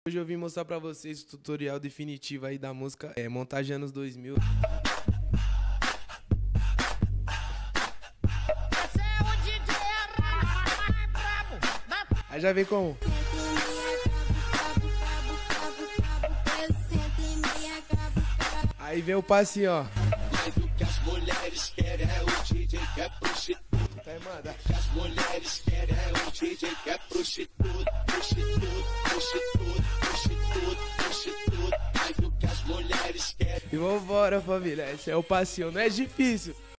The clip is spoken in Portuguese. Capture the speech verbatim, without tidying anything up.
Hoje eu vim mostrar pra vocês o tutorial definitivo aí da música é, Montagem Anos dois mil. Aí já vem como? Aí vem o passinho, ó. Mas o que as mulheres querem é o D J que é prostituta. Vai mandar. O que as mulheres querem é o D J que é prostituta, prostituta, prostituta, prostituta, prostituta. Mas o que as mulheres querem. E vambora, família. Esse é o passinho, não é difícil.